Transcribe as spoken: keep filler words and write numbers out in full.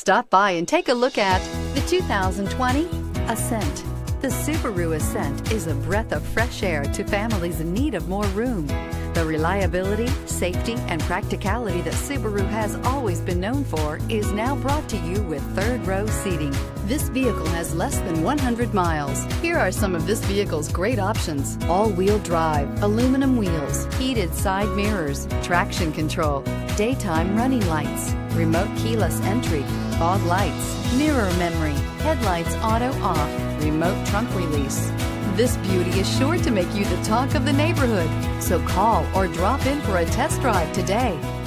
Stop by and take a look at the two thousand twenty Ascent. The Subaru Ascent is a breath of fresh air to families in need of more room. The reliability, safety, and practicality that Subaru has always been known for is now brought to you with third row seating. This vehicle has less than one hundred miles. Here are some of this vehicle's great options: all-wheel drive, aluminum wheels, heated side mirrors, traction control, daytime running lights, remote keyless entry, fog lights, mirror memory, headlights auto off, remote trunk release. This beauty is sure to make you the talk of the neighborhood. So call or drop in for a test drive today.